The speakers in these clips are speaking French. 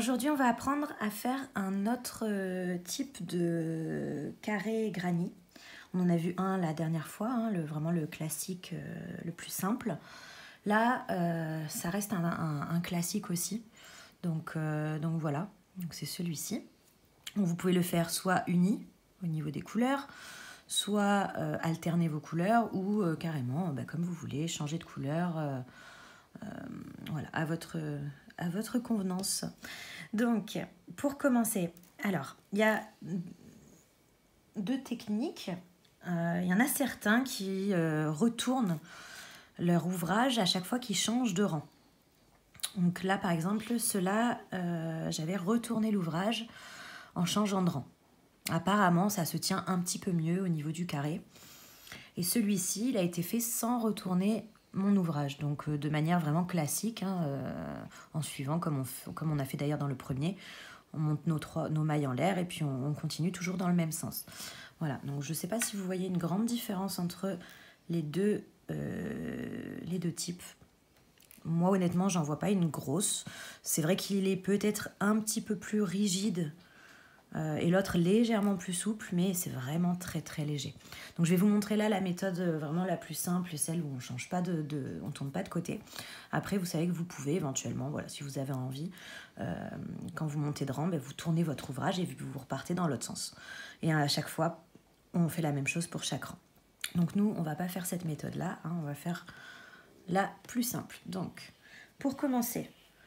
aujourd'hui, on va apprendre à faire un autre type de carré granit. On en a vu un la dernière fois, hein, vraiment le classique le plus simple. Là, ça reste un classique aussi. Donc voilà, donc c'est celui-ci. Vous pouvez le faire soit uni au niveau des couleurs, soit alterner vos couleurs ou carrément, comme vous voulez, changer de couleur voilà, à votre convenance. Donc, pour commencer, alors, il y a deux techniques. Il y en a certains qui retournent leur ouvrage à chaque fois qu'ils changent de rang. Donc là, par exemple, cela, j'avais retourné l'ouvrage en changeant de rang. Apparemment, ça se tient un petit peu mieux au niveau du carré. Et celui-ci, il a été fait sans retourner mon ouvrage, donc de manière vraiment classique, hein, en suivant comme on a fait d'ailleurs dans le premier. On monte nos mailles en l'air et puis on continue toujours dans le même sens. Voilà, donc je ne sais pas si vous voyez une grande différence entre les deux types. Moi, honnêtement, j'en vois pas une grosse. C'est vrai qu'il est peut-être un petit peu plus rigide et l'autre légèrement plus souple, mais c'est vraiment très très léger. Donc je vais vous montrer là la méthode vraiment la plus simple, celle où on change pas on tourne pas de côté. Après, vous savez que vous pouvez éventuellement, voilà, si vous avez envie, quand vous montez de rang, vous tournez votre ouvrage et vous repartez dans l'autre sens. Et à chaque fois, on fait la même chose pour chaque rang. Donc nous, on va pas faire cette méthode-là, hein, on va faire la plus simple. Donc, pour commencer,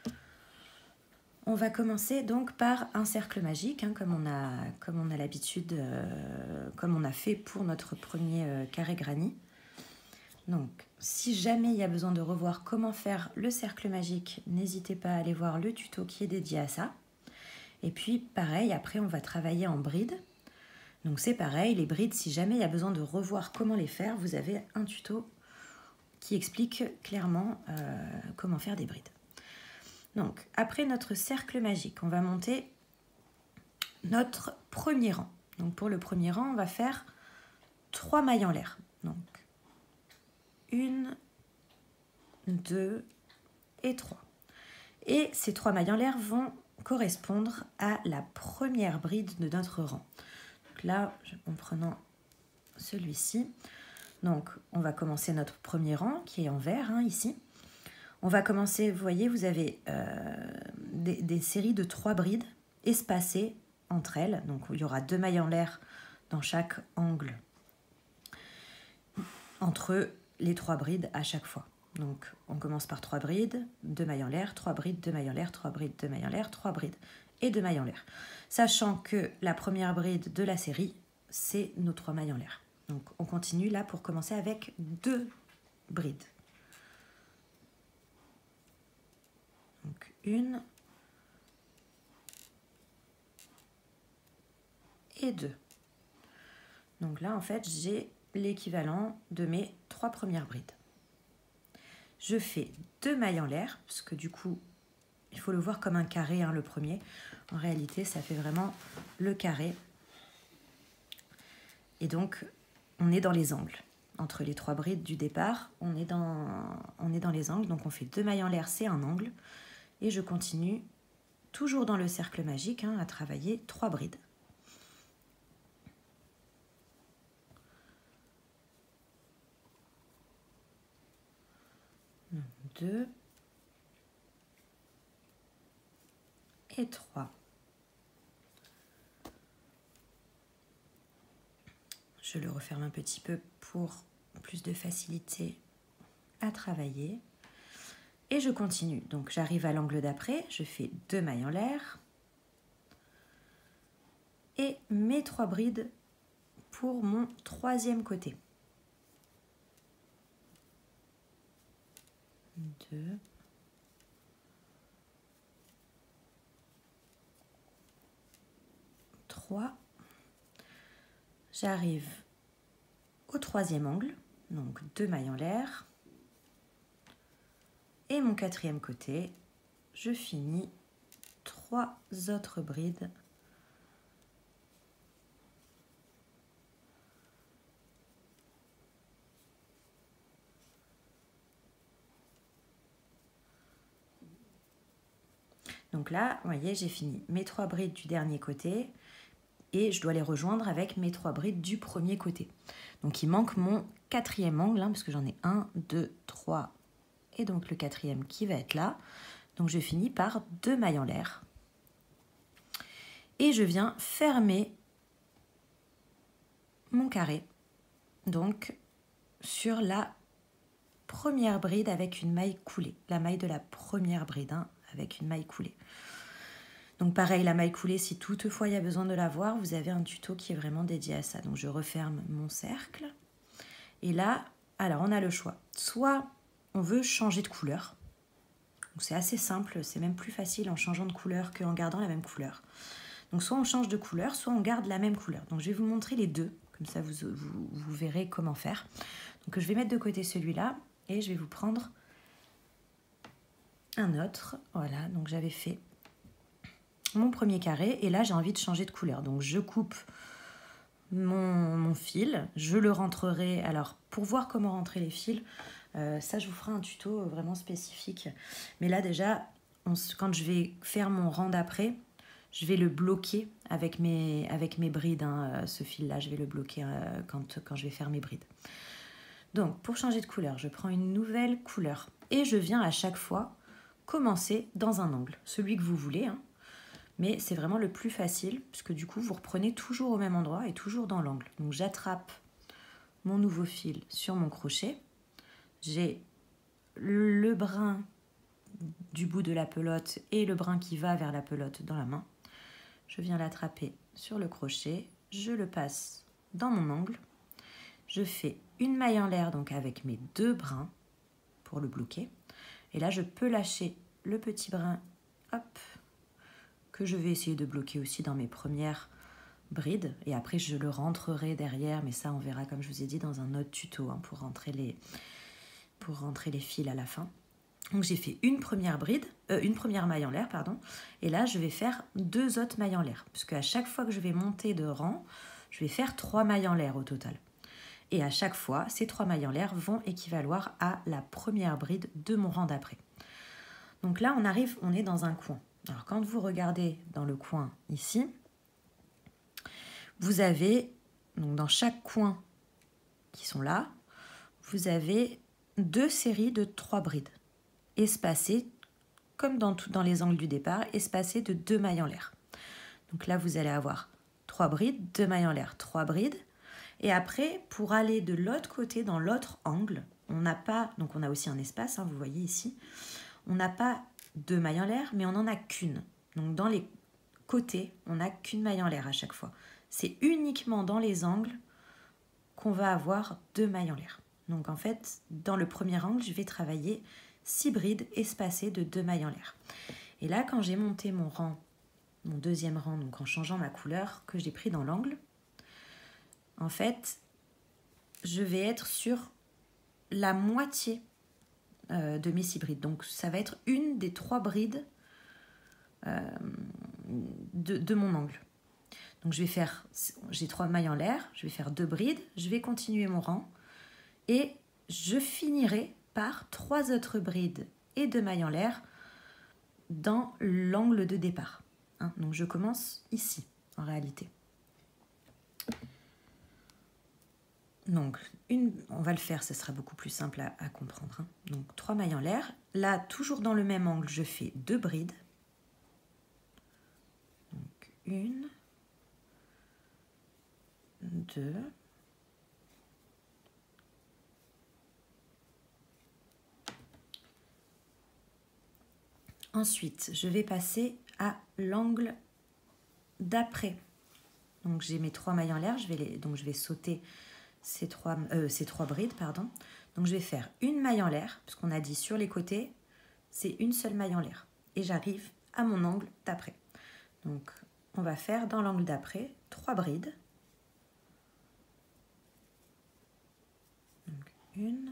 on va commencer donc par un cercle magique, hein, comme on a l'habitude, comme on a fait pour notre premier carré granit. Donc, si jamais il y a besoin de revoir comment faire le cercle magique, n'hésitez pas à aller voir le tuto qui est dédié à ça. Et puis, pareil, après, on va travailler en brides. Donc, c'est pareil, les brides, si jamais il y a besoin de revoir comment les faire, vous avez un tuto qui explique clairement comment faire des brides. Donc, après notre cercle magique, on va monter notre premier rang. Donc, pour le premier rang, on va faire 3 mailles en l'air. Donc, 1, 2 et 3. Et ces 3 mailles en l'air vont correspondre à la première bride de notre rang. Donc là, en prenant celui-ci, donc on va commencer notre premier rang qui est en vert, hein, ici. On va commencer, vous voyez, vous avez des séries de 3 brides espacées entre elles. Donc, il y aura 2 mailles en l'air dans chaque angle entre les 3 brides à chaque fois. Donc, on commence par 3 brides, 2 mailles en l'air, 3 brides, 2 mailles en l'air, 3 brides, 2 mailles en l'air, 3 brides et 2 mailles en l'air. Sachant que la première bride de la série, c'est nos 3 mailles en l'air. Donc, on continue là pour commencer avec 2 brides. Donc, 1 et 2. Donc là, en fait, j'ai l'équivalent de mes 3 premières brides. Je fais 2 mailles en l'air, parce que du coup, il faut le voir comme un carré, hein, le premier. En réalité, ça fait vraiment le carré. Et donc, on est dans les angles. Entre les 3 brides du départ, on est dans les angles. Donc, on fait 2 mailles en l'air, c'est un angle. Et je continue, toujours dans le cercle magique, hein, à travailler 3 brides. 2 et 3. Je le referme un petit peu pour plus de facilité à travailler. Et je continue. Donc j'arrive à l'angle d'après, je fais 2 mailles en l'air et mes 3 brides pour mon troisième côté. 2, 3. J'arrive au troisième angle, donc 2 mailles en l'air. Et mon quatrième côté, je finis 3 autres brides . Donc là, vous voyez, j'ai fini mes 3 brides du dernier côté et je dois les rejoindre avec mes 3 brides du premier côté. Donc il manque mon 4e angle, hein, parce que j'en ai 1, 2, 3 et donc le 4e qui va être là. Donc je finis par 2 mailles en l'air et je viens fermer mon carré, donc sur la première bride avec une maille coulée, la maille de la première bride, hein, avec une maille coulée. Donc pareil, la maille coulée, si toutefois il y a besoin de la voir, vous avez un tuto qui est vraiment dédié à ça. Donc je referme mon cercle. Et là, alors on a le choix. Soit on veut changer de couleur. Donc c'est assez simple, c'est même plus facile en changeant de couleur qu'en gardant la même couleur. Donc soit on change de couleur, soit on garde la même couleur. Donc je vais vous montrer les deux, comme ça vous verrez comment faire. Donc je vais mettre de côté celui-là et je vais vous prendre un autre. Voilà, donc j'avais fait mon premier carré et là j'ai envie de changer de couleur. Donc je coupe mon fil, je le rentrerai. Alors pour voir comment rentrer les fils, ça je vous ferai un tuto vraiment spécifique. Mais là déjà, quand je vais faire mon rang d'après, je vais le bloquer avec mes brides, hein, ce fil-là, je vais le bloquer quand je vais faire mes brides. Donc, pour changer de couleur, je prends une nouvelle couleur et je viens à chaque fois commencer dans un angle, celui que vous voulez, hein, mais c'est vraiment le plus facile puisque du coup, vous reprenez toujours au même endroit et toujours dans l'angle. Donc, j'attrape mon nouveau fil sur mon crochet, j'ai le brin du bout de la pelote et le brin qui va vers la pelote dans la main. Je viens l'attraper sur le crochet, je le passe dans mon angle, je fais une maille en l'air donc avec mes 2 brins pour le bloquer. Et là, je peux lâcher le petit brin, hop, que je vais essayer de bloquer aussi dans mes premières brides. Et après, je le rentrerai derrière, mais ça, on verra, comme je vous ai dit, dans un autre tuto, hein, pour rentrer les fils à la fin. Donc j'ai fait une première maille en l'air, pardon, et là je vais faire 2 autres mailles en l'air, parce qu'à chaque fois que je vais monter de rang, je vais faire 3 mailles en l'air au total. Et à chaque fois, ces 3 mailles en l'air vont équivaloir à la première bride de mon rang d'après. Donc là, on est dans un coin. Alors quand vous regardez dans le coin ici, vous avez, donc dans chaque coin qui sont là, vous avez 2 séries de 3 brides. Espacées, comme dans les angles du départ, espacées de 2 mailles en l'air. Donc là, vous allez avoir 3 brides, 2 mailles en l'air, 3 brides. Et après, pour aller de l'autre côté, dans l'autre angle, on n'a pas, donc on a aussi un espace, hein, vous voyez ici, on n'a pas 2 mailles en l'air, mais on n'en a qu'une. Donc dans les côtés, on n'a qu'une maille en l'air à chaque fois. C'est uniquement dans les angles qu'on va avoir 2 mailles en l'air. Donc en fait, dans le premier angle, je vais travailler 6 brides espacées de 2 mailles en l'air. Et là, quand j'ai monté mon rang, mon deuxième rang, donc en changeant ma couleur que j'ai pris dans l'angle, en fait, je vais être sur la moitié de mes 6 brides. Donc ça va être une des 3 brides de mon angle. Donc j'ai 3 mailles en l'air, je vais faire 2 brides, je vais continuer mon rang et je finirai par 3 autres brides et 2 mailles en l'air dans l'angle de départ. Hein, donc je commence ici en réalité. Donc on va le faire, ce sera beaucoup plus simple à comprendre. Hein. Donc 3 mailles en l'air. Là, toujours dans le même angle, je fais 2 brides. Donc 1, 2. Ensuite, je vais passer à l'angle d'après. Donc j'ai mes 3 mailles en l'air, je vais sauter ces trois brides, pardon. Donc je vais faire une maille en l'air, parce qu'on a dit sur les côtés, c'est une seule maille en l'air. Et j'arrive à mon angle d'après. Donc on va faire dans l'angle d'après 3 brides. Donc une.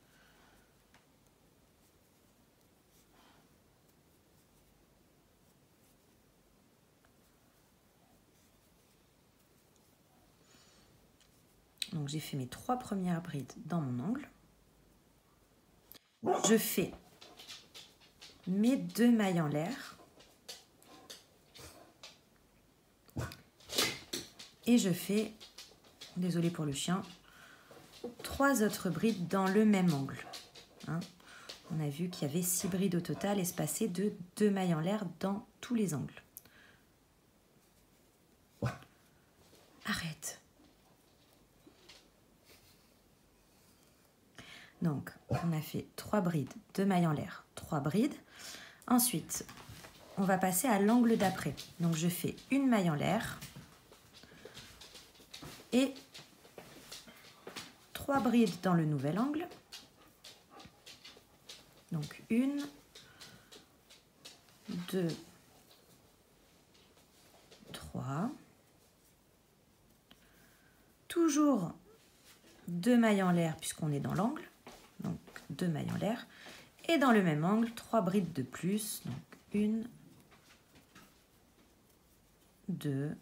Donc j'ai fait mes 3 premières brides dans mon angle. Je fais mes 2 mailles en l'air. Et je fais, désolé pour le chien, 3 autres brides dans le même angle. Hein. On a vu qu'il y avait 6 brides au total, espacées de 2 mailles en l'air dans tous les angles. Arrête. Donc, on a fait 3 brides, 2 mailles en l'air, 3 brides. Ensuite, on va passer à l'angle d'après. Donc, je fais une maille en l'air et 3 brides dans le nouvel angle. Donc, 1, 2, 3. Toujours 2 mailles en l'air puisqu'on est dans l'angle. Donc, 2 mailles en l'air. Et dans le même angle, 3 brides de plus. Donc, 1, 2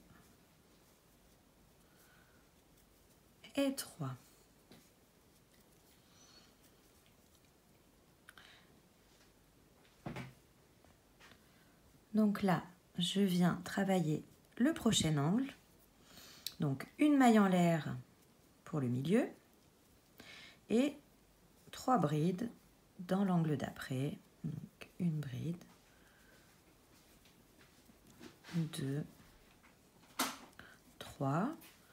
et 3. Donc là, je viens travailler le prochain angle. Donc, une maille en l'air pour le milieu et 3 brides dans l'angle d'après. Donc, une bride, 2, 3,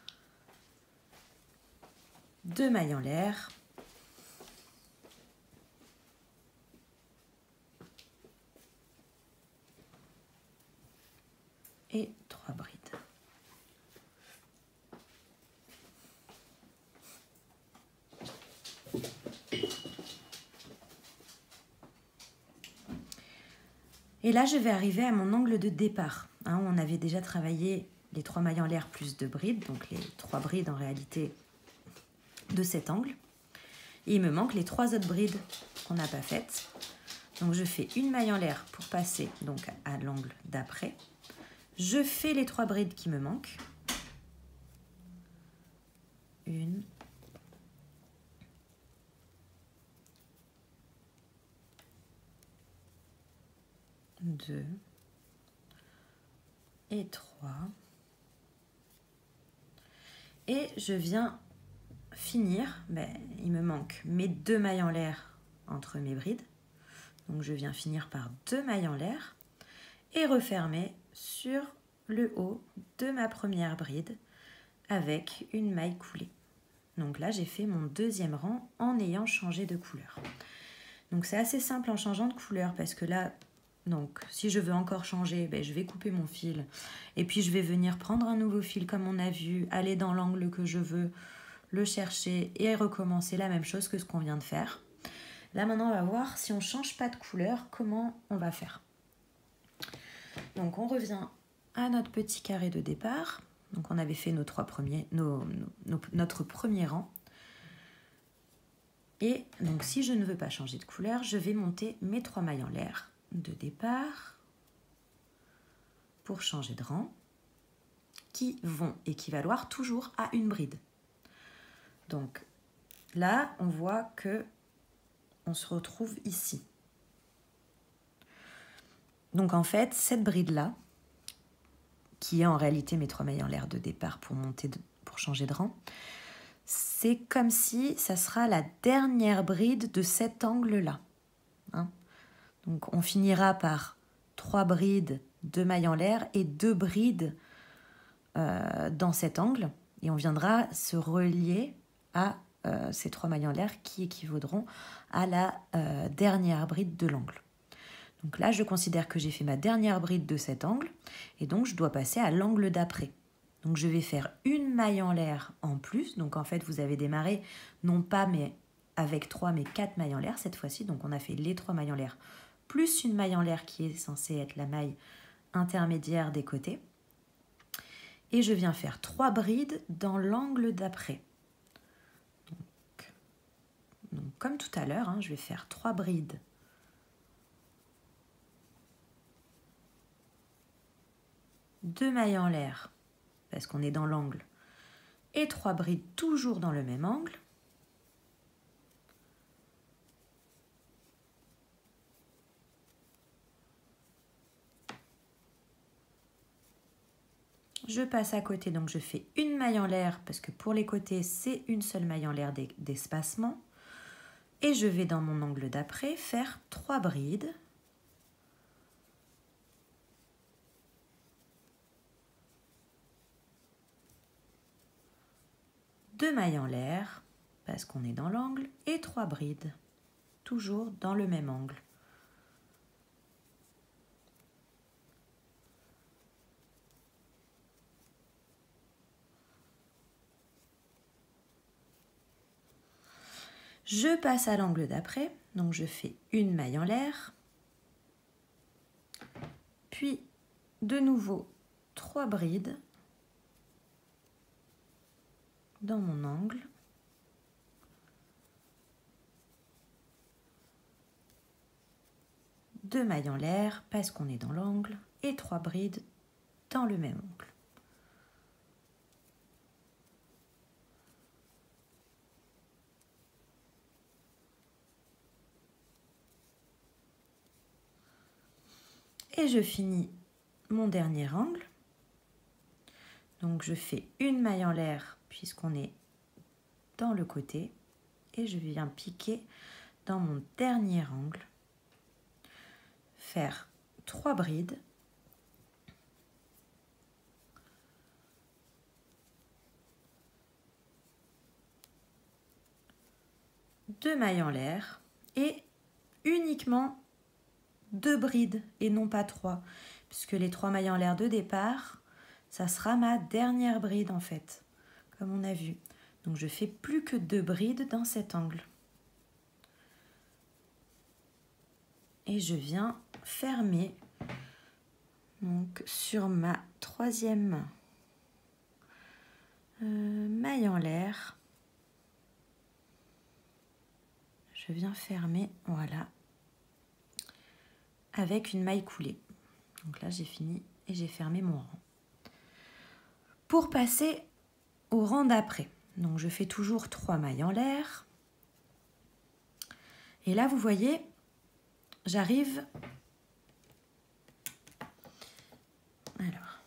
2 mailles en l'air, et 3 brides. Et là, je vais arriver à mon angle de départ. Hein, on avait déjà travaillé les 3 mailles en l'air plus 2 brides, donc les 3 brides en réalité de cet angle. Et il me manque les 3 autres brides qu'on n'a pas faites. Donc je fais une maille en l'air pour passer donc à l'angle d'après. Je fais les 3 brides qui me manquent. 1, 2 et 3. Et je viens finir, il me manque mes 2 mailles en l'air entre mes brides. Donc je viens finir par 2 mailles en l'air et refermer sur le haut de ma première bride avec une maille coulée. Donc là, j'ai fait mon deuxième rang en ayant changé de couleur. Donc c'est assez simple en changeant de couleur parce que là, donc si je veux encore changer, je vais couper mon fil et puis je vais venir prendre un nouveau fil comme on a vu, aller dans l'angle que je veux, le chercher et recommencer la même chose que ce qu'on vient de faire. Là maintenant, on va voir si on ne change pas de couleur, comment on va faire. Donc on revient à notre petit carré de départ. Donc on avait fait nos 3 premiers, notre premier rang. Et donc si je ne veux pas changer de couleur, je vais monter mes 3 mailles en l'air de départ pour changer de rang, qui vont équivaloir toujours à une bride. Donc là, on voit que on se retrouve ici. Donc en fait, cette bride-là, qui est en réalité mes 3 mailles en l'air de départ pour changer de rang, c'est comme si ça sera la dernière bride de cet angle-là. Hein? Donc on finira par 3 brides, 2 mailles en l'air et 2 brides dans cet angle. Et on viendra se relier à ces 3 mailles en l'air qui équivaudront à la dernière bride de l'angle. Donc là, je considère que j'ai fait ma dernière bride de cet angle et donc je dois passer à l'angle d'après. Donc je vais faire une maille en l'air en plus. Donc en fait, vous avez démarré non pas mais avec 3 mais 4 mailles en l'air cette fois-ci. Donc on a fait les 3 mailles en l'air plus une maille en l'air qui est censée être la maille intermédiaire des côtés. Et je viens faire 3 brides dans l'angle d'après. Donc comme tout à l'heure, je vais faire 3 brides. Deux mailles en l'air, parce qu'on est dans l'angle, et 3 brides toujours dans le même angle. Je passe à côté, donc je fais une maille en l'air parce que pour les côtés, c'est une seule maille en l'air d'espacement. Et je vais dans mon angle d'après faire 3 brides. Deux mailles en l'air parce qu'on est dans l'angle et 3 brides, toujours dans le même angle. Je passe à l'angle d'après, donc je fais une maille en l'air, puis de nouveau 3 brides dans mon angle. Deux mailles en l'air parce qu'on est dans l'angle et 3 brides dans le même angle. Et je finis mon dernier angle. Donc je fais une maille en l'air puisqu'on est dans le côté et je viens piquer dans mon dernier angle, faire 3 brides, deux mailles en l'air et uniquement 2 brides et non pas 3, puisque les 3 mailles en l'air de départ, ça sera ma dernière bride en fait, comme on a vu. Donc je fais plus que 2 brides dans cet angle. Et je viens fermer donc sur ma troisième maille en l'air. Je viens fermer, voilà, avec une maille coulée. Donc là j'ai fini et j'ai fermé mon rang. Pour passer au rang d'après, donc je fais toujours 3 mailles en l'air. Et là vous voyez, j'arrive, alors,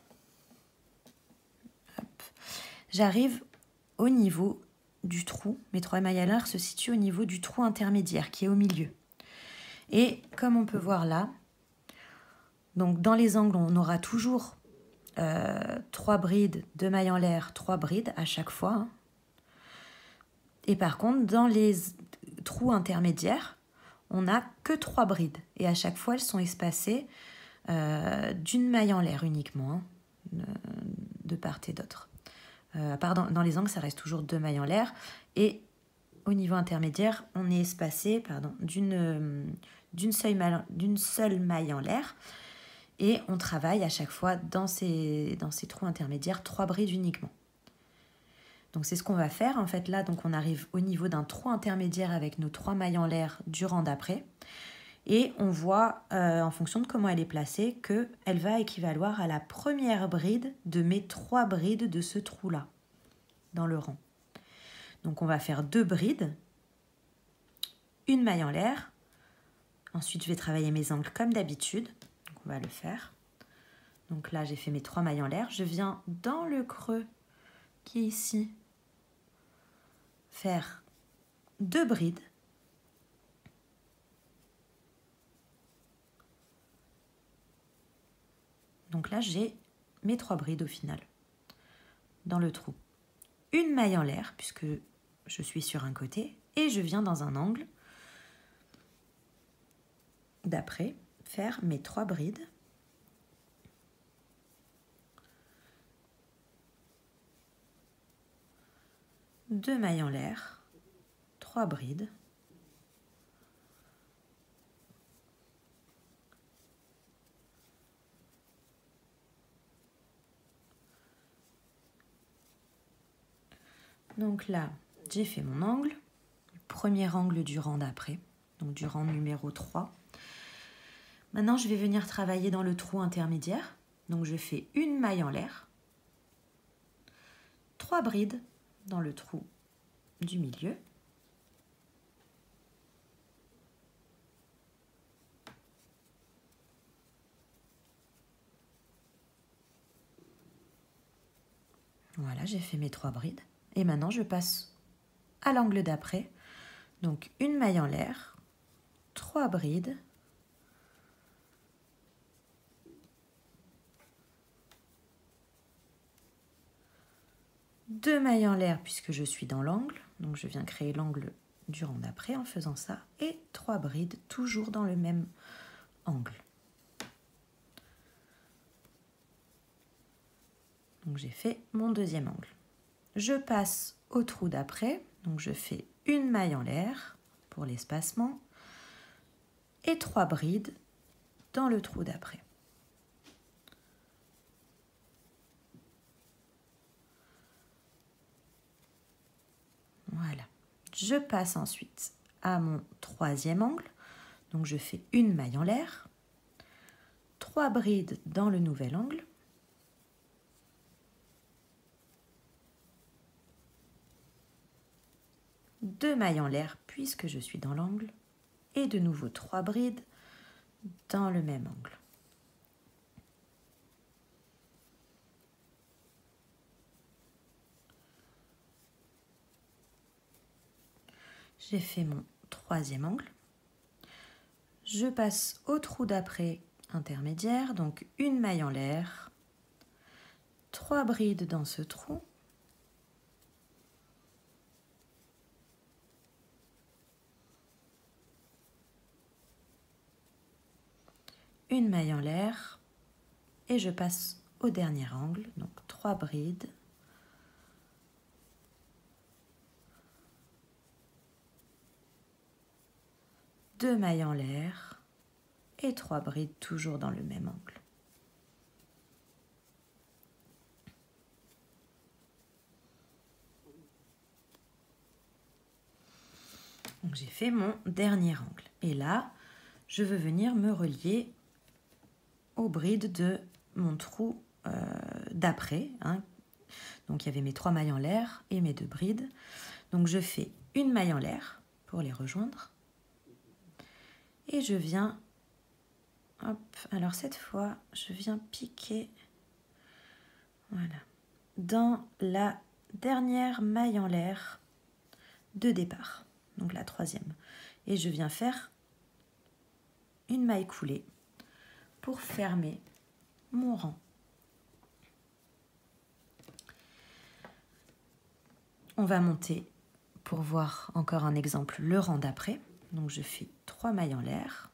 j'arrive au niveau du trou. Mes 3 mailles en l'air se situent au niveau du trou intermédiaire qui est au milieu. Et comme on peut voir là, donc dans les angles, on aura toujours 3 brides, 2 mailles en l'air, 3 brides à chaque fois. Hein. Et par contre, dans les trous intermédiaires, on n'a que 3 brides. Et à chaque fois, elles sont espacées d'une maille en l'air uniquement, hein, de part et d'autre. Dans les angles, ça reste toujours 2 mailles en l'air. Et au niveau intermédiaire, on est espacé d'une seule maille en l'air. Et on travaille à chaque fois dans ces trous intermédiaires 3 brides uniquement. Donc c'est ce qu'on va faire en fait là. Donc on arrive au niveau d'un trou intermédiaire avec nos 3 mailles en l'air du rang d'après. Et on voit en fonction de comment elle est placée qu'elle va équivaloir à la première bride de mes 3 brides de ce trou-là dans le rang. Donc on va faire 2 brides, une maille en l'air. Ensuite je vais travailler mes angles comme d'habitude. On va le faire. Donc là, j'ai fait mes 3 mailles en l'air. Je viens dans le creux qui est ici faire 2 brides. Donc là, j'ai mes 3 brides au final dans le trou. Une maille en l'air puisque je suis sur un côté et je viens dans un angle d'après faire mes 3 brides. Deux mailles en l'air, 3 brides. Donc là, j'ai fait mon angle, le premier angle du rang d'après, donc du rang numéro 3. Maintenant, je vais venir travailler dans le trou intermédiaire. Donc, je fais une maille en l'air, 3 brides dans le trou du milieu. Voilà, j'ai fait mes 3 brides. Et maintenant, je passe à l'angle d'après. Donc, une maille en l'air, 3 brides. Deux mailles en l'air puisque je suis dans l'angle. Donc, je viens créer l'angle du rang d'après en faisant ça. Et 3 brides, toujours dans le même angle. Donc, j'ai fait mon deuxième angle. Je passe au trou d'après. Donc, je fais une maille en l'air pour l'espacement et 3 brides dans le trou d'après. Voilà. Je passe ensuite à mon troisième angle. Donc, je fais une maille en l'air, 3 brides dans le nouvel angle. Deux mailles en l'air puisque je suis dans l'angle et de nouveau 3 brides dans le même angle. J'ai fait mon troisième angle. Je passe au trou d'après intermédiaire, donc une maille en l'air, 3 brides dans ce trou. Une maille en l'air et je passe au dernier angle, donc 3 brides. Deux mailles en l'air et 3 brides toujours dans le même angle. Donc j'ai fait mon dernier angle. Et là, je veux venir me relier aux brides de mon trou d'après. Donc il y avait mes 3 mailles en l'air et mes 2 brides. Donc je fais une maille en l'air pour les rejoindre. Et je viens, hop, alors cette fois, je viens piquer, voilà, dans la dernière maille en l'air de départ, donc la troisième. Et je viens faire une maille coulée pour fermer mon rang. On va monter pour voir encore un exemple, le rang d'après. Donc je fais 3 mailles en l'air.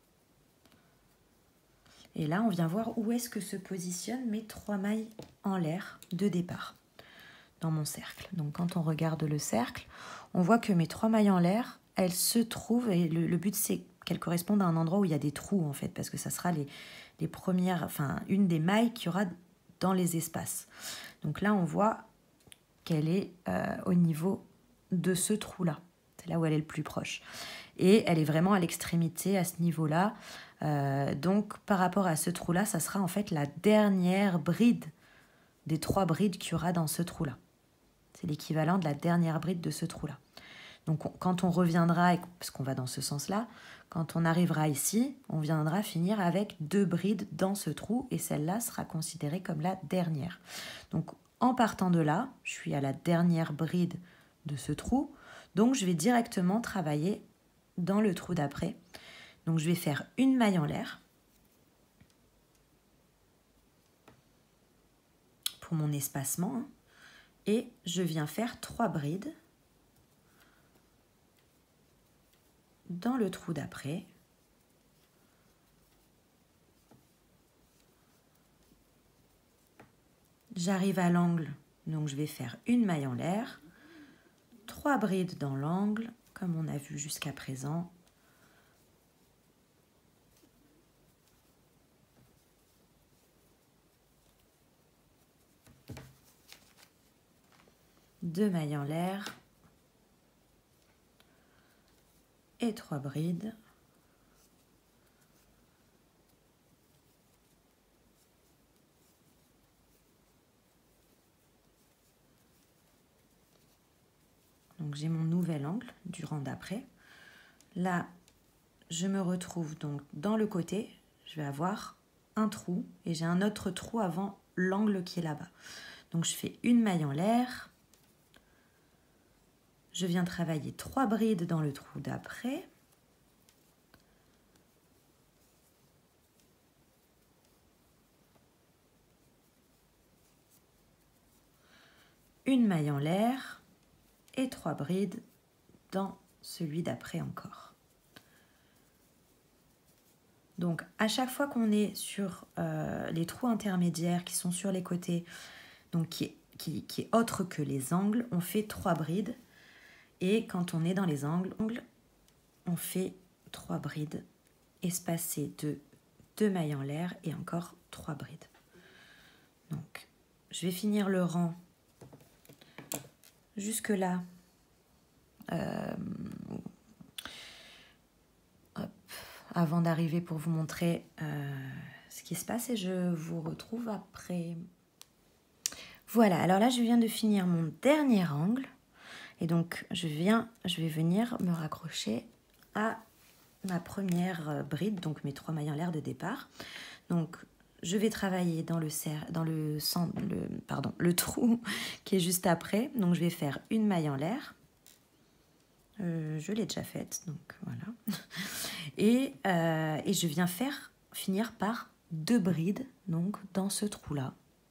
Et là, on vient voir où est-ce que se positionnent mes 3 mailles en l'air de départ dans mon cercle. Donc quand on regarde le cercle, on voit que mes 3 mailles en l'air, elles se trouvent, et le but c'est qu'elles correspondent à un endroit où il y a des trous en fait, parce que ça sera les premières, enfin une des mailles qu'il y aura dans les espaces. Donc là, on voit qu'elle est au niveau de ce trou-là. C'est là où elle est le plus proche. Et elle est vraiment à l'extrémité, à ce niveau-là. Donc, par rapport à ce trou-là, ça sera en fait la dernière bride des 3 brides qu'il y aura dans ce trou-là. C'est l'équivalent de la dernière bride de ce trou-là. Donc, quand on reviendra, parce qu'on va dans ce sens-là, quand on arrivera ici, on viendra finir avec 2 brides dans ce trou et celle-là sera considérée comme la dernière. Donc, en partant de là, je suis à la dernière bride de ce trou, donc je vais directement travailler dans le trou d'après. Donc je vais faire une maille en l'air pour mon espacement et je viens faire 3 brides dans le trou d'après. J'arrive à l'angle, donc je vais faire une maille en l'air, 3 brides dans l'angle, comme on a vu jusqu'à présent. Deux mailles en l'air et 3 brides. Donc j'ai mon nouvel angle du rang d'après. Là, je me retrouve donc dans le côté, je vais avoir un trou et j'ai un autre trou avant l'angle qui est là-bas. Donc je fais une maille en l'air. Je viens travailler 3 brides dans le trou d'après. Une maille en l'air et 3 brides dans celui d'après encore. Donc à chaque fois qu'on est sur les trous intermédiaires qui sont sur les côtés, donc qui est autre que les angles, on fait 3 brides. Et quand on est dans les angles, on fait 3 brides espacées de 2 mailles en l'air et encore 3 brides. Donc, je vais finir le rang jusque là. Avant d'arriver pour vous montrer ce qui se passe et je vous retrouve après. Voilà, alors là, je viens de finir mon dernier angle. Et donc, je vais venir me raccrocher à ma première bride, donc mes 3 mailles en l'air de départ. Donc, je vais travailler dans le trou qui est juste après. Donc, je vais faire une maille en l'air. Je l'ai déjà faite, donc voilà. Et je viens finir par 2 brides, donc dans ce trou-là.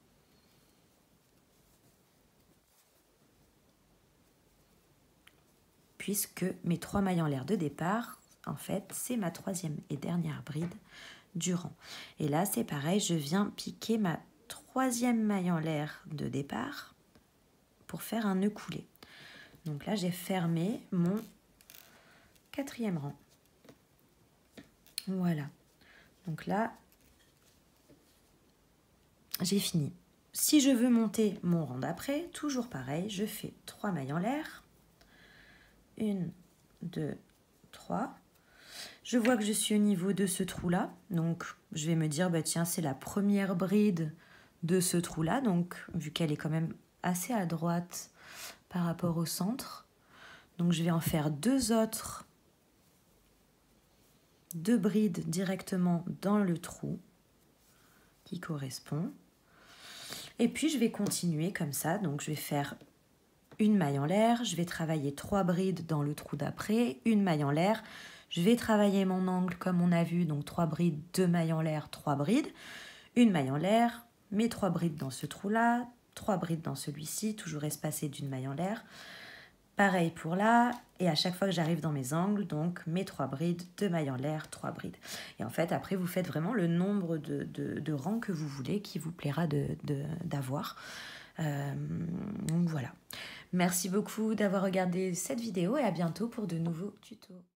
Puisque mes 3 mailles en l'air de départ, en fait, c'est ma 3e et dernière bride du rang. Et là, c'est pareil, je viens piquer ma 3e maille en l'air de départ pour faire un nœud coulé. Donc là, j'ai fermé mon 4e rang. Voilà. Donc là, j'ai fini. Si je veux monter mon rang d'après, toujours pareil, je fais 3 mailles en l'air. 1, 2, 3. Je vois que je suis au niveau de ce trou-là. Donc, je vais me dire, bah, tiens, c'est la première bride de ce trou-là. Donc, vu qu'elle est quand même assez à droite par rapport au centre. Donc, je vais en faire 2 autres. 2 brides directement dans le trou qui correspond. Et puis, je vais continuer comme ça. Donc, je vais faire une maille en l'air, je vais travailler 3 brides dans le trou d'après, une maille en l'air, je vais travailler mon angle comme on a vu, donc 3 brides, 2 mailles en l'air, 3 brides, une maille en l'air, mes 3 brides dans ce trou-là, 3 brides dans celui-ci, toujours espacées d'une maille en l'air. Pareil pour là, et à chaque fois que j'arrive dans mes angles, donc mes 3 brides, 2 mailles en l'air, 3 brides. Et en fait, après, vous faites vraiment le nombre de rangs que vous voulez, qui vous plaira d'avoir. Donc voilà. Merci beaucoup d'avoir regardé cette vidéo et à bientôt pour de nouveaux tutos.